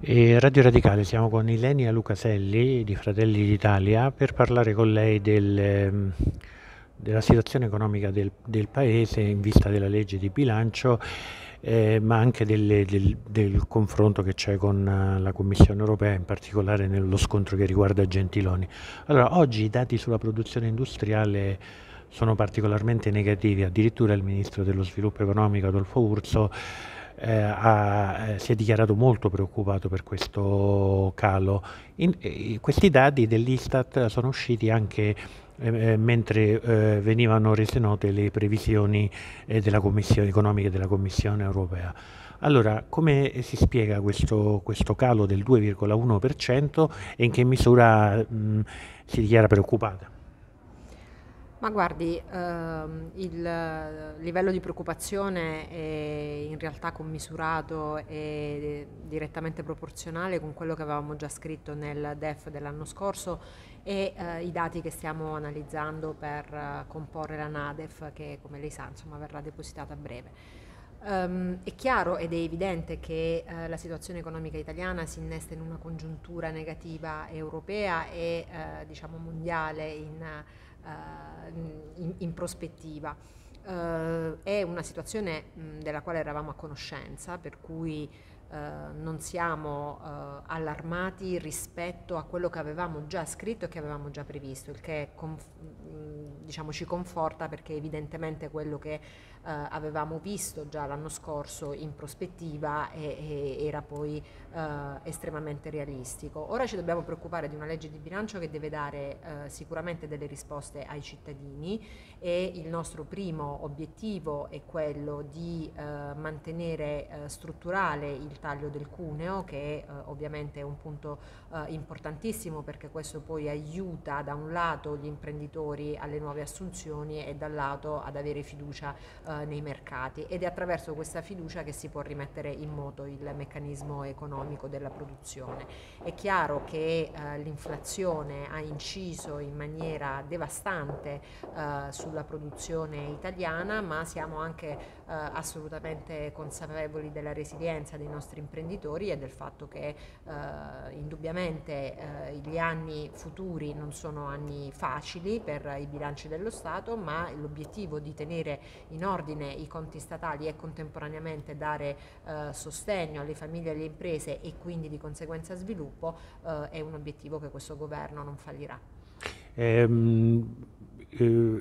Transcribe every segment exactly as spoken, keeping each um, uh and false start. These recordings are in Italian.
E Radio Radicale, siamo con Ilenia Lucaselli di Fratelli d'Italia per parlare con lei del, ehm, della situazione economica del, del Paese in vista della legge di bilancio, eh, ma anche delle- del, del confronto che c'è con eh, la Commissione europea, in particolare nello scontro che riguarda Gentiloni. Allora, oggi i dati sulla produzione industriale sono particolarmente negativi, addirittura il Ministro dello Sviluppo Economico Adolfo Urso eh, ha- eh, si è dichiarato molto preoccupato per questo calo. In- eh, questi dati dell'Istat sono usciti anche eh, eh, mentre eh, venivano rese note le previsioni eh, della Commissione economica della Commissione europea. Allora, come si spiega questo, questo calo del due virgola uno per cento e in che misura mh, si dichiara preoccupata? Ma guardi, ehm, il eh, livello di preoccupazione è in realtà commisurato e direttamente proporzionale con quello che avevamo già scritto nel D E F dell'anno scorso e eh, i dati che stiamo analizzando per eh, comporre la NADEF che, come lei sa, insomma, verrà depositata a breve. Ehm, è chiaro ed è evidente che eh, la situazione economica italiana si innesta in una congiuntura negativa europea e eh, diciamo mondiale in, eh, in, in prospettiva. Eh, è una situazione mh, della quale eravamo a conoscenza, per cui eh, non siamo eh, allarmati rispetto a quello che avevamo già scritto e che avevamo già previsto, il che conf- mh, diciamo, ci conforta perché evidentemente quello che eh, avevamo visto già l'anno scorso in prospettiva e, e era poi eh, estremamente realistico. Ora ci dobbiamo preoccupare di una legge di bilancio che deve dare eh, sicuramente delle risposte ai cittadini e il nostro primo obiettivo è quello di eh, mantenere eh, strutturale il taglio del cuneo, che eh, ovviamente è un punto eh, importantissimo perché questo poi aiuta da un lato gli imprenditori alle nuove assunzioni e dal lato ad avere fiducia eh, nei mercati, ed è attraverso questa fiducia che si può rimettere in moto il meccanismo economico della produzione. È chiaro che eh, l'inflazione ha inciso in maniera devastante eh, sulla produzione italiana, ma siamo anche eh, assolutamente consapevoli della resilienza dei nostri imprenditori e del fatto che eh, indubbiamente eh, gli anni futuri non sono anni facili per i bilanci dello Stato, ma l'obiettivo di tenere in ordine i conti statali e contemporaneamente dare eh, sostegno alle famiglie e alle imprese e quindi di conseguenza sviluppo eh, è un obiettivo che questo governo non fallirà. Ehm, eh,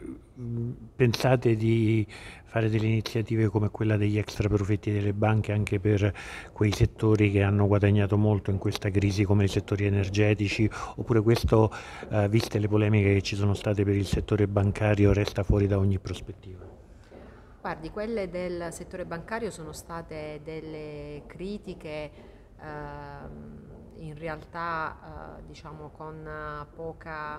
Pensate di fare delle iniziative come quella degli extra profitti delle banche anche per quei settori che hanno guadagnato molto in questa crisi, come i settori energetici, oppure questo, eh, viste le polemiche che ci sono state per il settore bancario, resta fuori da ogni prospettiva? Guardi, quelle del settore bancario sono state delle critiche ehm, in realtà eh, diciamo con eh, poca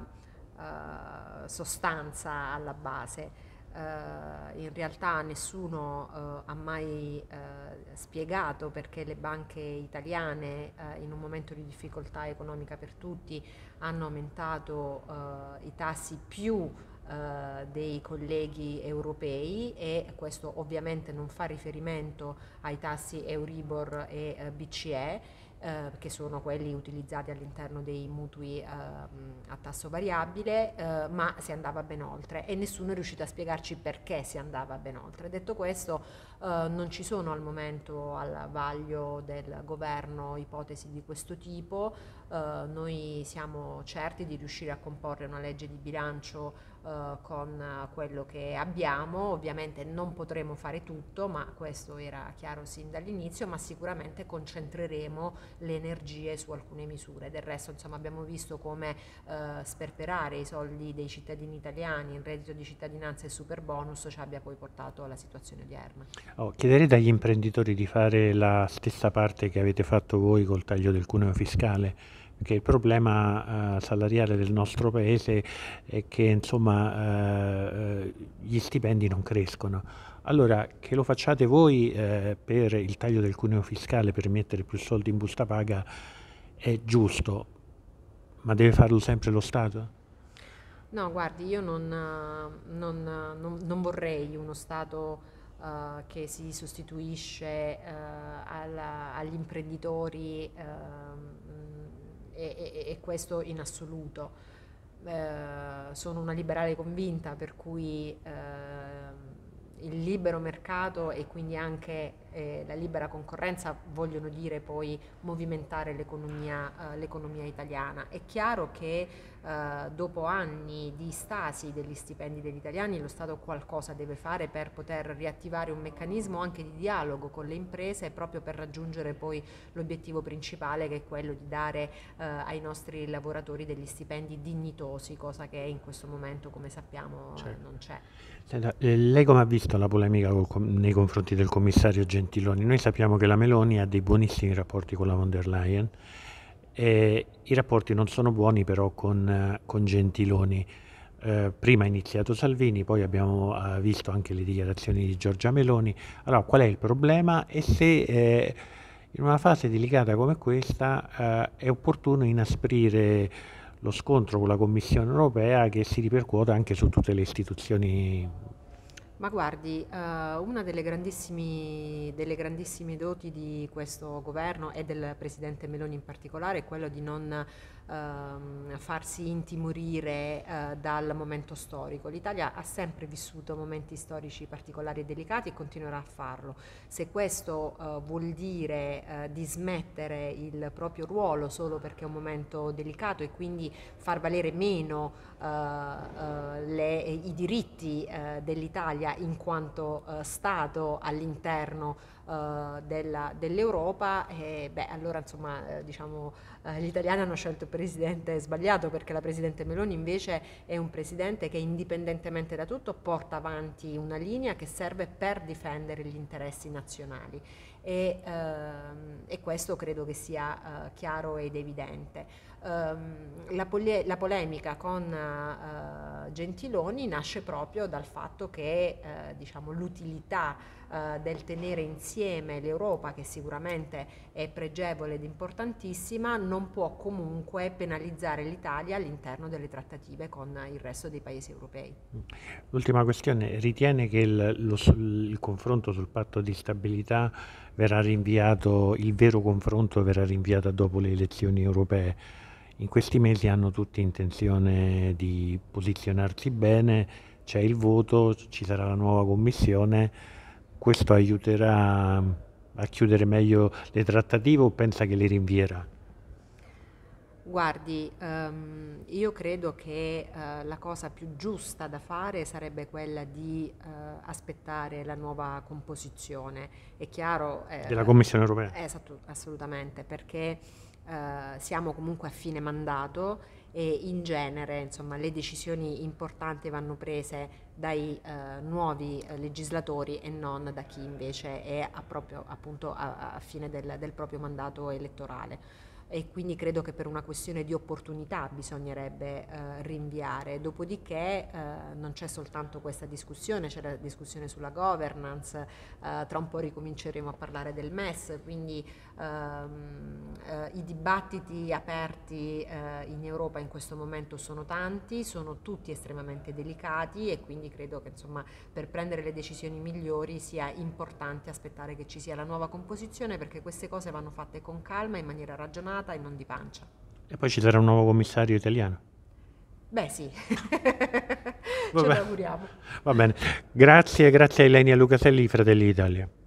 eh, sostanza alla base. Eh, in realtà nessuno eh, ha mai eh, spiegato perché le banche italiane eh, in un momento di difficoltà economica per tutti hanno aumentato eh, i tassi più eh, dei colleghi europei, e questo ovviamente non fa riferimento ai tassi Euribor e eh, B C E, eh, che sono quelli utilizzati all'interno dei mutui eh, a tasso variabile, eh, ma si andava ben oltre e nessuno è riuscito a spiegarci perché si andava ben oltre. Detto questo, eh, non ci sono al momento al vaglio del governo ipotesi di questo tipo. Eh, noi siamo certi di riuscire a comporre una legge di bilancio eh, con eh, quello che abbiamo. Ovviamente non potremo fare tutto, ma questo era chiaro sin dall'inizio, ma sicuramente concentreremo le energie su alcune misure. Del resto, insomma, abbiamo visto come eh, sperperare i soldi dei cittadini italiani in reddito di cittadinanza e super bonus ci abbia poi portato alla situazione odierna. Oh, chiederete agli imprenditori di fare la stessa parte che avete fatto voi col taglio del cuneo fiscale, perché il problema eh, salariale del nostro paese è che insomma eh, gli stipendi non crescono. Allora, che lo facciate voi eh, per il taglio del cuneo fiscale, per mettere più soldi in busta paga, è giusto, ma deve farlo sempre lo Stato? No, guardi, io non, non- non- non vorrei uno Stato uh, che si sostituisce uh, alla, agli imprenditori uh, e, e, e questo in assoluto. Uh, sono una liberale convinta, per cui uh, il libero mercato e quindi anche eh, la libera concorrenza vogliono dire poi movimentare l'economia, eh, l'economia italiana. È chiaro che eh, dopo anni di stasi degli stipendi degli italiani lo Stato qualcosa deve fare per poter riattivare un meccanismo anche di dialogo con le imprese, proprio per raggiungere poi l'obiettivo principale, che è quello di dare eh, ai nostri lavoratori degli stipendi dignitosi, cosa che in questo momento, come sappiamo, certo, non c'è. Senta, eh, lei come ha visto la polemica col, nei confronti del commissario Gentiloni? Noi sappiamo che la Meloni ha dei buonissimi rapporti con la von der Leyen, e i rapporti non sono buoni però con, con Gentiloni. Eh, prima ha iniziato Salvini, poi abbiamo eh, visto anche le dichiarazioni di Giorgia Meloni. Allora, qual è il problema e se eh, in una fase delicata come questa eh, è opportuno inasprire lo scontro con la Commissione europea, che si ripercuote anche su tutte le istituzioni? Ma guardi, eh, una delle grandissimi, delle grandissime doti di questo governo e del Presidente Meloni in particolare è quello di non ehm, farsi intimorire eh, dal momento storico. L'Italia ha sempre vissuto momenti storici particolari e delicati e continuerà a farlo. Se questo eh, vuol dire eh, dismettere il proprio ruolo solo perché è un momento delicato e quindi far valere meno eh, eh, le, i diritti eh, dell'Italia in quanto uh, Stato all'interno uh, della, dell'Europa, e beh, allora insomma eh, diciamo eh, gli italiani hanno scelto il presidente sbagliato, perché la presidente Meloni invece è un presidente che indipendentemente da tutto porta avanti una linea che serve per difendere gli interessi nazionali e, ehm, e questo credo che sia eh, chiaro ed evidente. Um, la, pole- la polemica con uh, Gentiloni nasce proprio dal fatto che uh, diciamo, l'utilità uh, del tenere insieme l'Europa, che sicuramente è pregevole ed importantissima, non può comunque penalizzare l'Italia all'interno delle trattative con il resto dei paesi europei. L'ultima questione: ritiene che il, lo, il confronto sul patto di stabilità verrà rinviato, il vero confronto verrà rinviato dopo le elezioni europee? In questi mesi hanno tutti intenzione di posizionarsi bene, c'è il voto, ci sarà la nuova commissione, questo aiuterà a chiudere meglio le trattative o pensa che le rinvierà? Guardi, um, io credo che uh, la cosa più giusta da fare sarebbe quella di uh, aspettare la nuova composizione. È chiaro... Eh, della Commissione europea? Esatto, assolutamente, perché uh, siamo comunque a fine mandato e in genere insomma, le decisioni importanti vanno prese dai uh, nuovi uh, legislatori e non da chi invece è a proprio, appunto, a, a fine del, del proprio mandato elettorale. E quindi credo che per una questione di opportunità bisognerebbe eh, rinviare. Dopodiché eh, non c'è soltanto questa discussione, c'è la discussione sulla governance, eh, tra un po' ricominceremo a parlare del M E S, quindi ehm, eh, i dibattiti aperti eh, in Europa in questo momento sono tanti, sono tutti estremamente delicati e quindi credo che insomma, per prendere le decisioni migliori sia importante aspettare che ci sia la nuova composizione, perché queste cose vanno fatte con calma, in maniera ragionata e non di pancia. E poi ci sarà un nuovo commissario italiano? Beh sì, ce lo auguriamo. Va bene, grazie, grazie a Ilenia Lucaselli, Fratelli d'Italia.